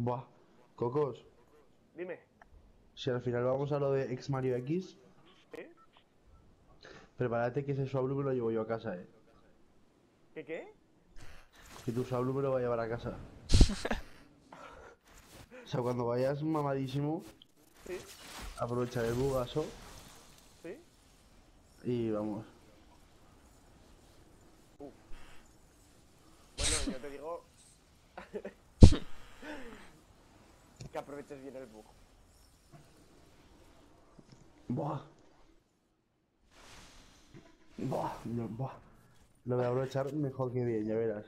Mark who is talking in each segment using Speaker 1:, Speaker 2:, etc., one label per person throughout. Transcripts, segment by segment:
Speaker 1: Buah. Cocos,
Speaker 2: Dime.
Speaker 1: si al final vamos a lo de ex Mario X,
Speaker 2: ¿Sí?
Speaker 1: prepárate que ese Swablu me lo llevo yo a casa,
Speaker 2: ¿Qué?
Speaker 1: Que tu Swablu me lo va a llevar a casa. O sea, cuando vayas mamadísimo,
Speaker 2: ¿Sí?
Speaker 1: aprovechar el bugazo
Speaker 2: ¿Sí?
Speaker 1: y vamos.
Speaker 2: Bueno, yo te digo que aproveches bien el bug.
Speaker 1: Buah. Buah. Buah. Lo voy a aprovechar mejor que bien, ya verás.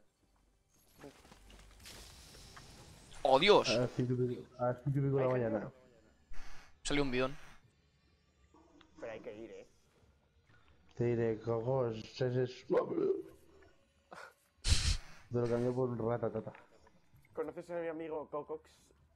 Speaker 3: ¡Oh,
Speaker 1: A
Speaker 3: Dios!
Speaker 1: las 5 y pico de
Speaker 2: Hay
Speaker 1: la
Speaker 2: gente o
Speaker 1: mañana.
Speaker 2: no.
Speaker 3: Salió un bidón.
Speaker 2: Pero hay que ir,
Speaker 1: Te diré, Cocos, ese Swablu. Te lo cambio por un ratatata.
Speaker 2: ¿Conoces a mi amigo Cocox?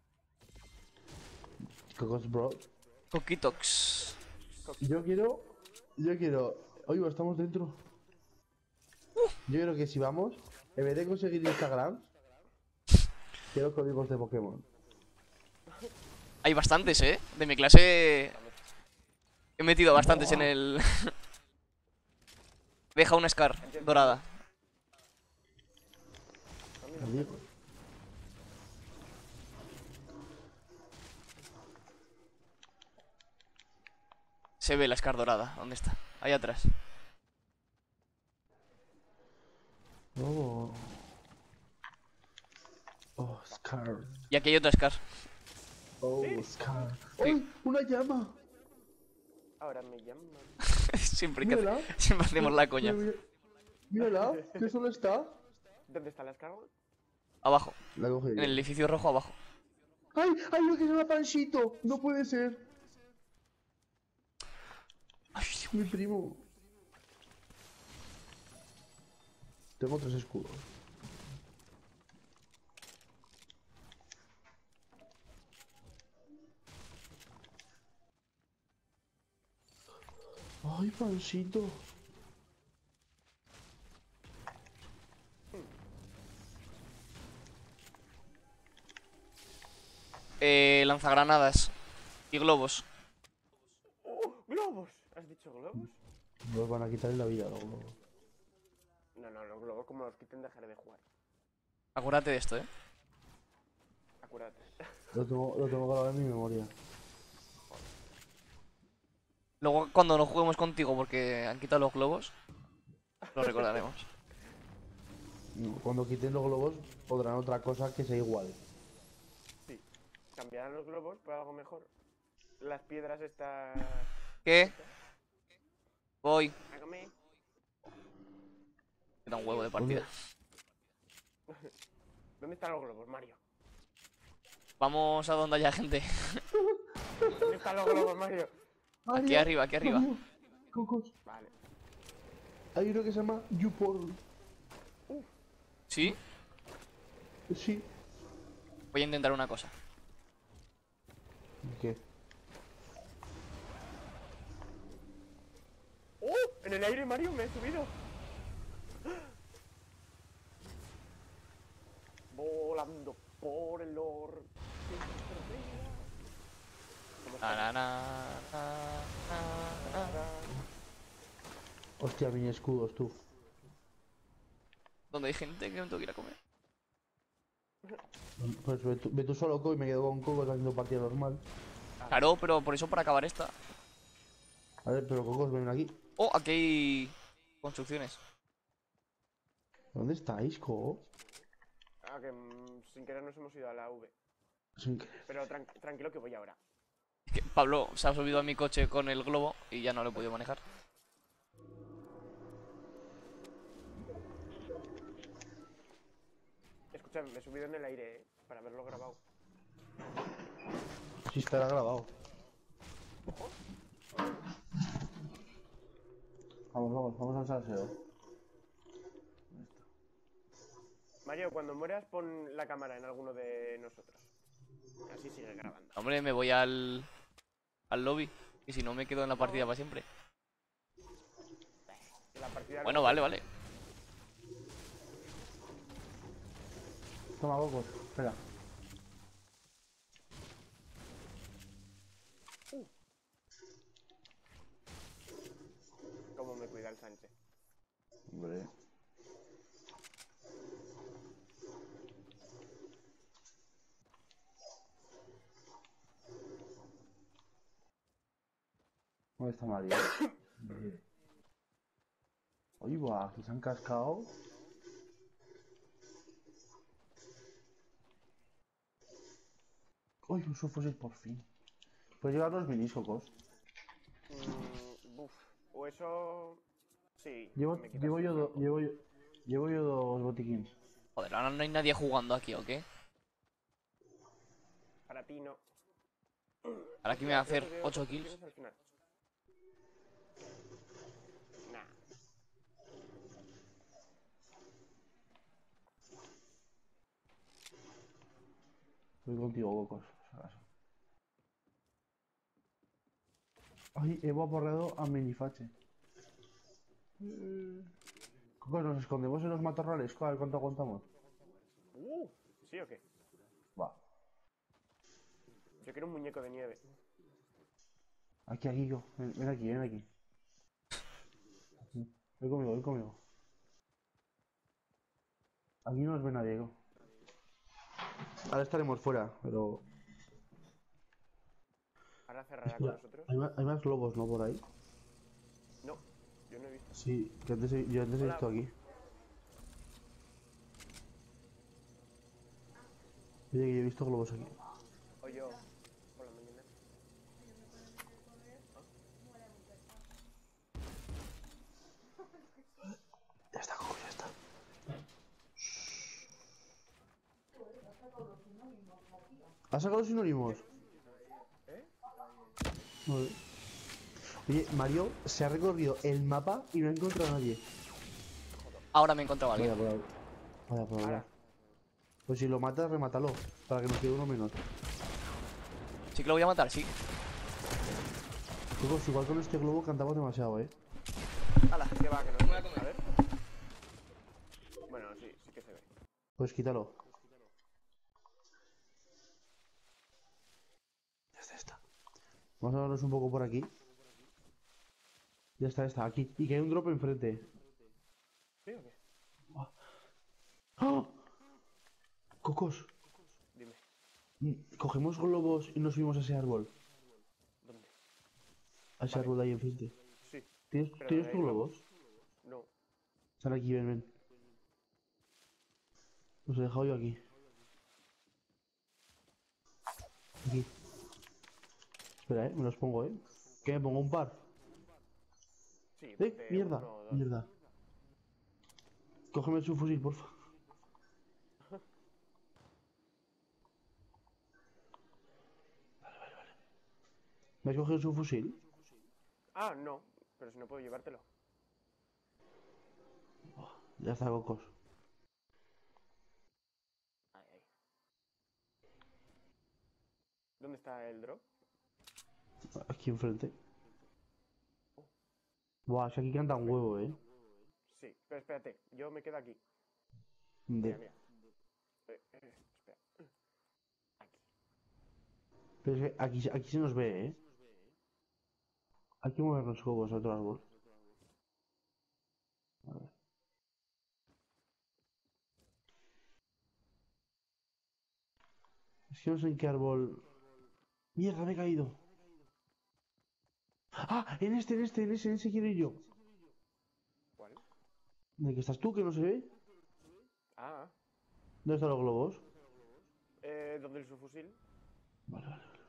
Speaker 1: Cocos, bro.
Speaker 3: Coquitox.
Speaker 1: Yo quiero. Oye, estamos dentro. Yo creo que si vamos, en vez de conseguir Instagram, quiero códigos de Pokémon.
Speaker 3: Hay bastantes, ¿eh? De mi clase he metido bastantes en el... Deja una Scar dorada.
Speaker 1: Amigo.
Speaker 3: Se ve la Scar dorada. ¿Dónde está? Ahí atrás.
Speaker 1: Oh. Oh, Scar.
Speaker 3: Y aquí hay otra Scar.
Speaker 1: Oh,
Speaker 2: ¿Sí?
Speaker 1: Scar.
Speaker 3: Sí.
Speaker 1: ¡Ay! ¡Una llama!
Speaker 2: Ahora me llaman.
Speaker 3: Siempre,
Speaker 1: Mírala.
Speaker 3: siempre hacemos la coña.
Speaker 1: Mírala, que solo está.
Speaker 2: ¿Dónde está la escarga?
Speaker 3: Abajo.
Speaker 1: La coge
Speaker 3: En
Speaker 1: yo.
Speaker 3: el edificio rojo abajo.
Speaker 1: ¡Ay! ¡Ay, lo que se llama Panchito! No puede ser.
Speaker 3: Ay, Dios.
Speaker 1: Mi primo. Tengo 3 escudos. ¡Ay, Pancito!
Speaker 3: Lanzagranadas. Y globos.
Speaker 2: ¡Globos! ¿Has dicho globos?
Speaker 1: Nos van a quitar la vida los globos.
Speaker 2: No, los globos como los quiten dejaré de jugar.
Speaker 3: Acuérdate de esto, ¿eh?
Speaker 2: Acuérdate.
Speaker 1: Lo tengo grabado en mi memoria.
Speaker 3: Luego cuando no juguemos contigo porque han quitado los globos, lo recordaremos.
Speaker 1: Cuando quiten los globos, podrán otra cosa que sea igual.
Speaker 2: Sí. ¿Cambiarán los globos por algo mejor? Las piedras estas...
Speaker 3: ¿Qué? Voy.
Speaker 2: Hágame.
Speaker 3: Me da un huevo de partida.
Speaker 2: ¿Dónde están los globos, Mario?
Speaker 3: Vamos a donde haya gente.
Speaker 2: ¿Dónde están los globos, Mario?
Speaker 3: Aquí arriba, aquí arriba.
Speaker 1: Cocos.
Speaker 2: Vale.
Speaker 1: Hay uno que se llama YouPorn.
Speaker 3: ¿Sí?
Speaker 1: Sí.
Speaker 3: Voy a intentar una cosa.
Speaker 1: ¿Qué?
Speaker 2: ¡Oh! En el aire, Mario, me he subido. Volando por el or.
Speaker 3: Na, na, na, na, na, na.
Speaker 1: Hostia, mini escudos, tú.
Speaker 3: ¿Dónde hay gente que me tengo que ir a comer?
Speaker 1: Pues ve tú solo, Co, y me quedo con Cocos haciendo partida normal.
Speaker 3: Claro, pero por eso para acabar esta.
Speaker 1: A ver, pero Cocos, ven aquí.
Speaker 3: Oh, aquí hay construcciones.
Speaker 1: ¿Dónde estáis, Co?
Speaker 2: Ah, que sin querer nos hemos ido a la V.
Speaker 1: Sin querer.
Speaker 2: Pero tranquilo que voy ahora.
Speaker 3: Es que Pablo se ha subido a mi coche con el globo y ya no lo he podido manejar.
Speaker 2: Escucha, me he subido en el aire, para haberlo grabado.
Speaker 1: Sí, estará grabado. Vamos al salseo.
Speaker 2: Mario, cuando mueras pon la cámara en alguno de nosotros. Así sigue grabando.
Speaker 3: Hombre, me voy al lobby. Y si no, me quedo en la partida para siempre.
Speaker 2: Que la partida
Speaker 3: Bueno, vale, vale.
Speaker 1: Toma, Cocos. Espera. Hombre. ¿Dónde está Mario? Oye, buah, que se han cascado. Uy, un subfusil por fin. Puedes llevar los miniscocos.
Speaker 2: Buf. O eso... Sí,
Speaker 1: Llevo,
Speaker 2: me quitas
Speaker 1: llevo
Speaker 2: el
Speaker 1: yo,
Speaker 2: flanco.
Speaker 1: llevo yo dos botiquines.
Speaker 3: Joder, ahora no hay nadie jugando aquí, ¿o qué?
Speaker 2: Para ti no.
Speaker 3: Ahora aquí me va a
Speaker 2: Hostia,
Speaker 3: hacer
Speaker 2: creo que
Speaker 3: 8
Speaker 2: veo
Speaker 3: kills.
Speaker 2: posiciones al final. Nah.
Speaker 1: Voy contigo, Bocos. Ay, he aporreado a Minifache. Cocos, nos escondemos en los matorrales. A ver cuánto aguantamos.
Speaker 2: ¿Sí o qué?
Speaker 1: Va.
Speaker 2: Yo quiero un muñeco de nieve.
Speaker 1: Aquí, aquí, yo. Ven aquí, ven aquí. Ven conmigo, ven conmigo. Aquí no nos ve nadie, ¿no? Ahora estaremos fuera, pero...
Speaker 2: Ahora cerrará con
Speaker 1: Espera,
Speaker 2: nosotros.
Speaker 1: hay más globos, ¿no? Por ahí.
Speaker 2: No, yo no he visto.
Speaker 1: Sí, que antes yo antes he
Speaker 2: Hola.
Speaker 1: visto aquí. Oye, que yo he visto globos aquí.
Speaker 2: O yo. Por la mañana.
Speaker 1: Ya está, Coco, ya está. ¿Has sacado los sinónimos?
Speaker 2: ¿Eh?
Speaker 1: Vale. Oye, Mario se ha recorrido el mapa y no ha encontrado a nadie.
Speaker 3: Ahora me he encontrado a
Speaker 1: Vaya
Speaker 3: alguien.
Speaker 1: por ahí. Vaya por ahí.
Speaker 2: Ahora.
Speaker 1: Pues si lo matas, remátalo. Para que nos quede uno menos.
Speaker 3: Sí que lo voy a matar, sí.
Speaker 1: Chicos, igual con este globo cantamos demasiado, ¿eh?
Speaker 2: ¡Hala! ¿Qué va? Que no.
Speaker 3: Me voy a comer.
Speaker 2: A ver. Bueno, sí, sí que se ve.
Speaker 1: Pues quítalo. Ya está, ya está. Vamos a darnos un poco por aquí. Ya está, aquí. Y que hay un drop enfrente.
Speaker 2: ¿Sí o qué?
Speaker 1: ¡Ah! Cocos,
Speaker 2: Dime.
Speaker 1: cogemos globos y nos subimos a ese árbol.
Speaker 2: ¿Dónde?
Speaker 1: A ese
Speaker 2: Vale.
Speaker 1: árbol de ahí enfrente.
Speaker 2: Sí.
Speaker 1: ¿Tienes,
Speaker 2: Pero
Speaker 1: ¿tienes
Speaker 2: ¿dónde
Speaker 1: tus
Speaker 2: hay
Speaker 1: globos?
Speaker 2: No.
Speaker 1: Están aquí, ven, ven. Los he dejado yo aquí. Aquí. Espera, me los pongo, ¿Qué me pongo? ¿Un par?
Speaker 2: Sí, ponte
Speaker 1: Mierda,
Speaker 2: uno o dos.
Speaker 1: mierda. Cógeme su fusil, porfa. ¿Me has cogido su fusil?
Speaker 2: Ah, no. Pero si no puedo llevártelo.
Speaker 1: Ya está, Cocos.
Speaker 2: Ahí, ahí. ¿Dónde está el drop?
Speaker 1: Aquí enfrente. Buah, si aquí canta un huevo,
Speaker 2: Sí, pero espérate. Yo me quedo aquí.
Speaker 1: De...
Speaker 2: Mira, mira. Espera. Aquí.
Speaker 1: Pero es que aquí se nos ve, Hay que mover los huevos a otro árbol. A ver. Es que no sé en qué árbol... ¡Mierda, me he caído! ¡Ah! En ese quiero ir yo.
Speaker 2: ¿Cuál?
Speaker 1: ¿De qué estás tú, que no se ve?
Speaker 2: Ah.
Speaker 1: ¿Dónde están los globos?
Speaker 2: ¿Dónde el subfusil?
Speaker 1: Vale, vale, vale.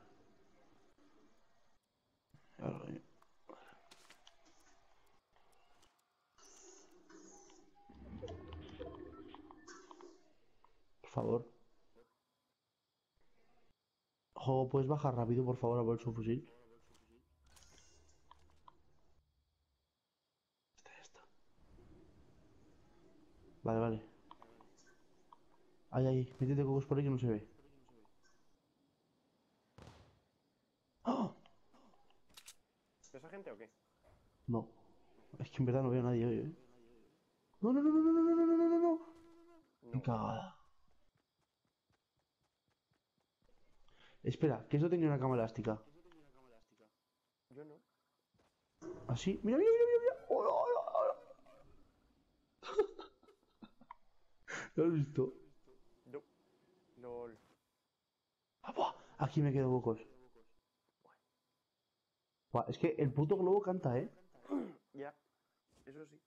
Speaker 1: Ahora, por favor. Juego, ¿puedes bajar rápido, por favor, a por el subfusil? Ya está. Vale, vale. Ahí, métete cocos por ahí que no se ve. ¡Ah!
Speaker 2: ¿Ves a gente o qué?
Speaker 1: No. Es que en verdad no veo a nadie hoy, No, no, no, no, no, no, no, no, no, no, no. Qué
Speaker 2: No.
Speaker 1: cagada. Espera, que eso tenía una cama elástica.
Speaker 2: Yo no.
Speaker 1: Así. Mira, mira, mira, mira, mira. Hola, hola, hola. ¿Lo has visto?
Speaker 2: No. LOL.
Speaker 1: Ah, buah, aquí me quedo bocos. Buah, es que el puto globo canta, ¿eh?
Speaker 2: Ya. Eso sí.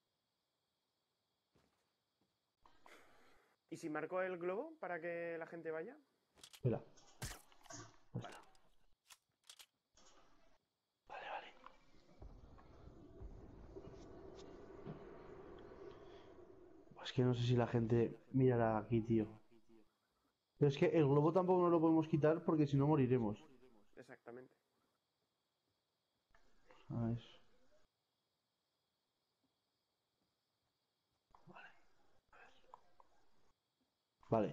Speaker 2: ¿Y si marco el globo para que la gente vaya?
Speaker 1: Espera.
Speaker 2: Vale.
Speaker 1: Vale, vale. Es que no sé si la gente mirará aquí, tío. Pero es que el globo tampoco no lo podemos quitar porque si no moriremos.
Speaker 2: Exactamente.
Speaker 1: A ver. Vale.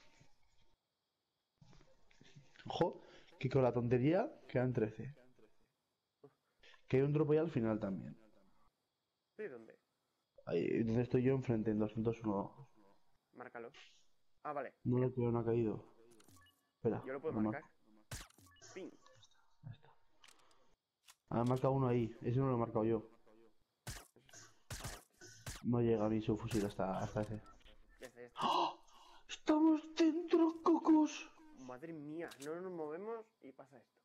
Speaker 1: Ojo, que con la tontería quedan 13. Que hay un drop ahí al final también.
Speaker 2: ¿De dónde?
Speaker 1: Ahí donde estoy yo enfrente, en 201.
Speaker 2: Márcalo. Ah, vale.
Speaker 1: No
Speaker 2: Mira,
Speaker 1: lo creo, no ha caído. Espera,
Speaker 2: yo lo puedo
Speaker 1: lo
Speaker 2: marcar.
Speaker 1: marco.
Speaker 2: Ping.
Speaker 1: Ahí está. Ah, he marcado uno ahí. Ese no lo he marcado yo. No llega mi subfusil hasta ese.
Speaker 2: Ya está, ya está.
Speaker 1: ¡Oh! ¡Estamos dentro, cocos!
Speaker 2: Madre mía, no nos movemos y pasa esto.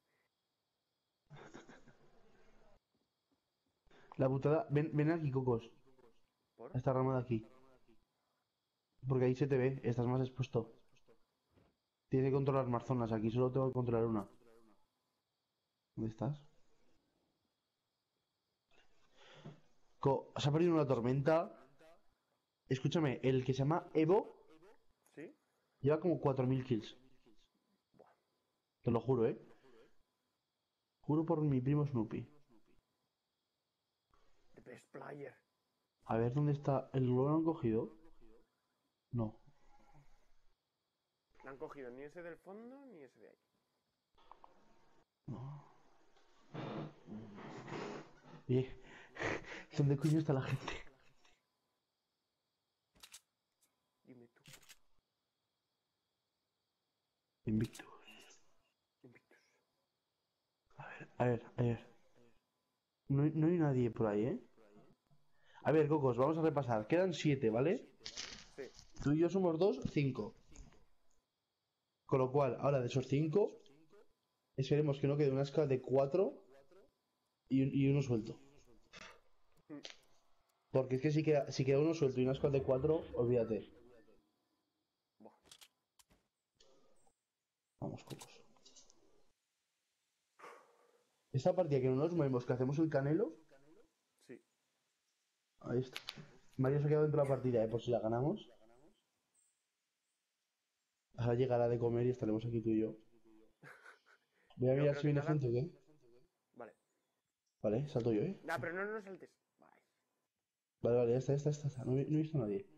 Speaker 1: La putada. Ven aquí, cocos.
Speaker 2: ¿Por?
Speaker 1: A esta rama de aquí. Porque ahí se te ve, estás más expuesto. Tienes que controlar más zonas. Aquí solo tengo que controlar una. ¿Dónde estás? Se ha perdido una tormenta. Escúchame, el que se llama Evo
Speaker 2: ¿Sí?
Speaker 1: lleva como 4000 kills.
Speaker 2: Buah.
Speaker 1: Te lo juro, ¿eh? Juro por mi primo Snoopy.
Speaker 2: The best player.
Speaker 1: A ver dónde está. ¿El globo lo han cogido? No.
Speaker 2: No han cogido ni ese del fondo ni ese de ahí.
Speaker 1: Oye, ¿dónde coño está la gente?
Speaker 2: Dime tú.
Speaker 1: Invictus.
Speaker 2: Invictus.
Speaker 1: A ver. No hay nadie por ahí, ¿eh? A ver, cocos, vamos a repasar. Quedan 7, ¿vale?
Speaker 2: Sí.
Speaker 1: Tú y yo somos 2, 5. Con lo cual, ahora de esos 5, esperemos que no quede una escala de 4 y uno suelto. Porque es que si queda uno suelto y una escala de 4, olvídate.
Speaker 2: Buah.
Speaker 1: Vamos, cocos. Esta partida que no nos movemos, que hacemos el canelo.
Speaker 2: Sí.
Speaker 1: Ahí está. Mario se ha quedado dentro de la partida, por si la ganamos. Ahora llegará de comer y estaremos aquí tú y yo. Voy a
Speaker 2: Yo
Speaker 1: mirar
Speaker 2: creo
Speaker 1: si
Speaker 2: que
Speaker 1: viene
Speaker 2: nada.
Speaker 1: gente o qué.
Speaker 2: Vale.
Speaker 1: Vale, salto yo, ¿eh?
Speaker 2: Nah, pero no saltes. Vale.
Speaker 1: Vale, ya está. No he visto a nadie.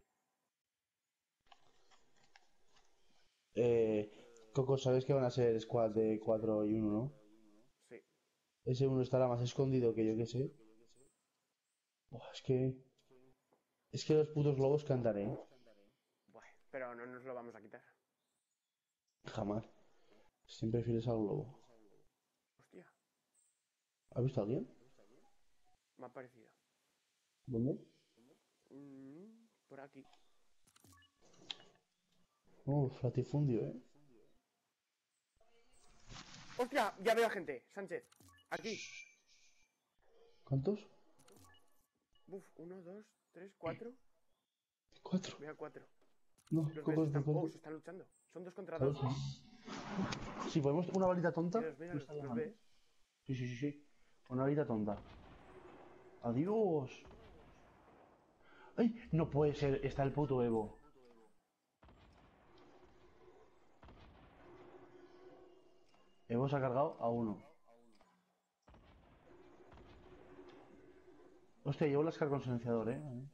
Speaker 1: Coco, sabes que van a ser squad de 4 y uno, ¿no?
Speaker 2: Sí.
Speaker 1: Ese uno estará más escondido que yo que sé. Buah, es que los putos lobos cantan, ¿eh?
Speaker 2: Buah. Pero no nos lo vamos a quitar.
Speaker 1: Jamás. Siempre fieles al lobo.
Speaker 2: Hostia.
Speaker 1: ¿Has visto a alguien?
Speaker 2: Me ha parecido.
Speaker 1: ¿Dónde?
Speaker 2: Por aquí.
Speaker 1: Latifundio, ¿eh?
Speaker 2: ¡Hostia! Ya veo a gente. Sánchez. Aquí.
Speaker 1: ¿Cuántos?
Speaker 2: Uf, 1, 2, 3, 4.
Speaker 1: 4.
Speaker 2: Veo a 4.
Speaker 1: No,
Speaker 2: Los ves,
Speaker 1: Coco,
Speaker 2: están.
Speaker 1: ¿cuántos?
Speaker 2: Oh, se están luchando. Son 2 contra 2.
Speaker 1: Si ponemos una balita tonta,
Speaker 2: Míralos,
Speaker 1: me
Speaker 2: míralos.
Speaker 1: está
Speaker 2: ¿Los
Speaker 1: llamando.
Speaker 2: ves?
Speaker 1: Sí. Una balita tonta. Adiós. ¡Ay! No puede ser, está el puto Evo. Evo se ha cargado a uno. Hostia, llevo las cargas con silenciador,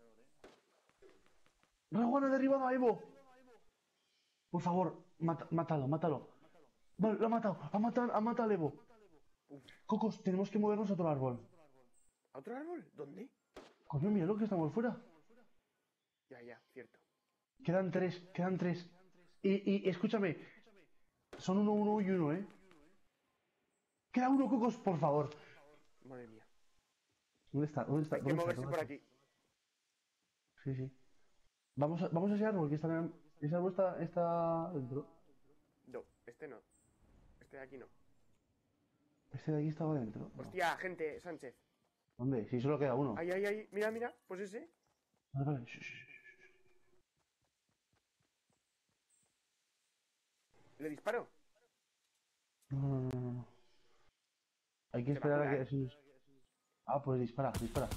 Speaker 1: ¡Raguana ha derribado a Evo! Por favor, mátalo. Vale, lo ha matado. Ha matado al Evo.
Speaker 2: Uf.
Speaker 1: Cocos, tenemos que movernos a otro árbol.
Speaker 2: ¿A otro árbol? ¿Dónde?
Speaker 1: Coño, mira lo que estamos fuera.
Speaker 2: Ya, cierto.
Speaker 1: Quedan tres. Y escúchame. Son uno y uno, ¿eh? Queda uno, Cocos, por favor.
Speaker 2: Madre mía.
Speaker 1: ¿Dónde está?
Speaker 2: Hay que moverse por aquí.
Speaker 1: Sí. Vamos a ese árbol que está en... Ese árbol está dentro.
Speaker 2: No, este no. Este de aquí no.
Speaker 1: Este de aquí estaba dentro. No.
Speaker 2: Hostia, gente, Sánchez.
Speaker 1: ¿Dónde? Si solo queda uno.
Speaker 2: Ahí, ahí, ahí. Mira, mira. Pues ese.
Speaker 1: Vale, vale. Shh, shh, shh.
Speaker 2: ¿Le disparo?
Speaker 1: No. Hay que
Speaker 2: Te va a
Speaker 1: esperar a
Speaker 2: curar.
Speaker 1: que... Ah, pues dispara.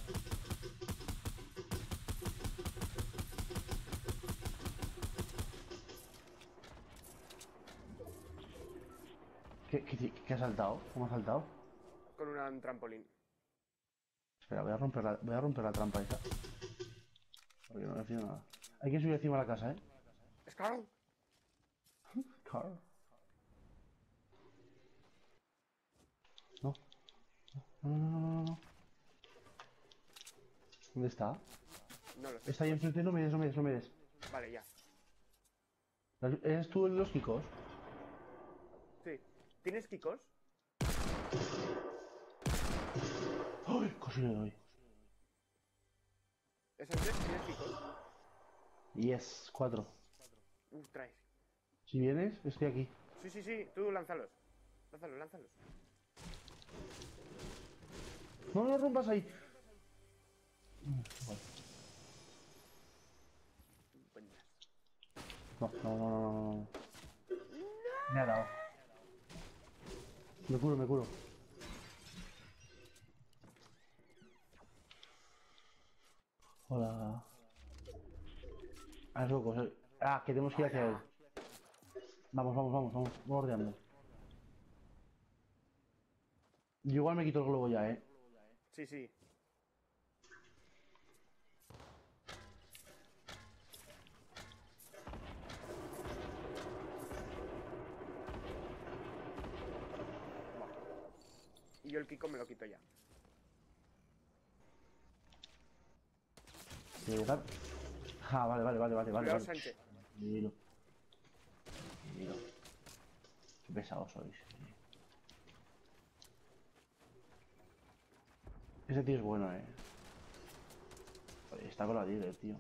Speaker 1: ¿Qué ha saltado? ¿Cómo ha saltado?
Speaker 2: Con un trampolín.
Speaker 1: Espera, voy a romper la trampa esa. Porque no me fío nada. Hay que subir encima de la casa, ¿eh?
Speaker 2: ¡Scarl!
Speaker 1: Carl. No. No. ¿Dónde está?
Speaker 2: No lo sé.
Speaker 1: Está ahí enfrente, no me des.
Speaker 2: Vale, ya.
Speaker 1: ¿Eres tú el de los kikos?
Speaker 2: Sí. ¿Tienes kikos?
Speaker 1: ¡Ay! Casi le doy.
Speaker 2: Sánchez, ¿tienes kikos?
Speaker 1: Yes, 4.
Speaker 2: Traes.
Speaker 1: Si vienes, estoy aquí.
Speaker 2: Sí. Tú lánzalos. Lánzalos.
Speaker 1: No lo rompas ahí. Vale.
Speaker 2: Buenas.
Speaker 1: No. Me ha dado. Me curo. Hola. Ah, es loco. Ah, que tenemos que ir hacia él. Vamos bordeando. Yo igual me quito el globo ya, ¿eh?
Speaker 2: Sí. Y yo el kiko me lo quito ya.
Speaker 1: Ah, vale.
Speaker 2: Cuidado, Sánchez.
Speaker 1: Miro. Qué pesados sois. Ese tío es bueno, eh. Joder, está con la dealer, tío.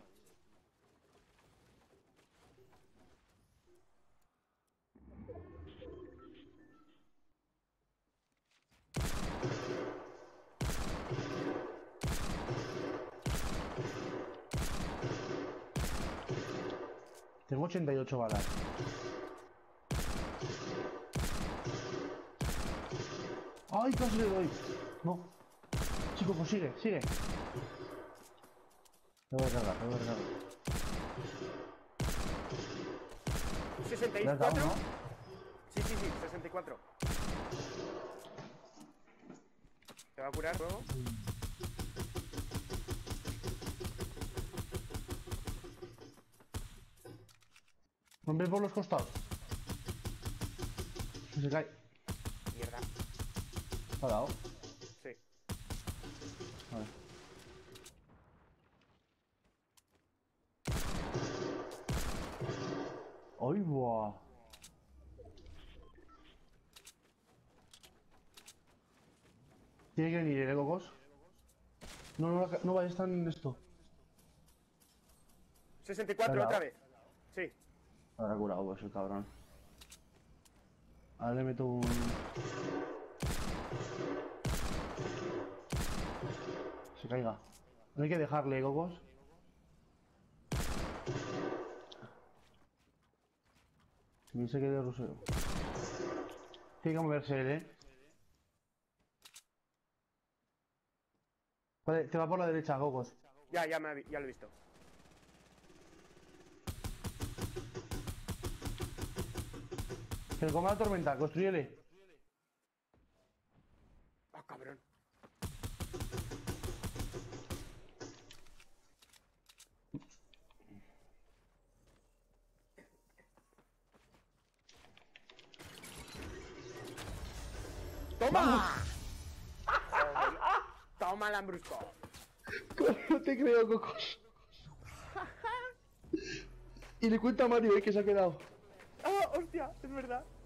Speaker 1: Tengo 88 balas. ¡Ay, casi le doy! No. Chico, pues sigue. Te voy a cargar.
Speaker 2: 64.
Speaker 1: ¿Le has dado, no?
Speaker 2: Sí, 64. ¿Te va a curar luego?
Speaker 1: Rompe por los costados. Se cae.
Speaker 2: Mierda.
Speaker 1: ¿Te ha dado?
Speaker 2: Sí.
Speaker 1: Vale. ¡Ay, buah! Tiene que venir, ¿eh, locos? No vaya a estar en esto.
Speaker 2: 64
Speaker 1: ¿Verdad?
Speaker 2: otra vez. Sí.
Speaker 1: Habrá curado, pues, el cabrón. Ahora le meto un... Se caiga. No hay que dejarle, cocos. Ni sé qué de ruseo. Tiene que moverse él, ¿eh? Vale, te va por la derecha, cocos.
Speaker 2: Ya lo he visto.
Speaker 1: Que le coma la tormenta, construyele.
Speaker 2: Ah, cabrón. ¡Toma! Joder. Toma, Lambrusco.
Speaker 1: No te creo, cocos. Y le cuenta a Mario, que se ha quedado.
Speaker 2: ¡Ah, hostia! Es verdad.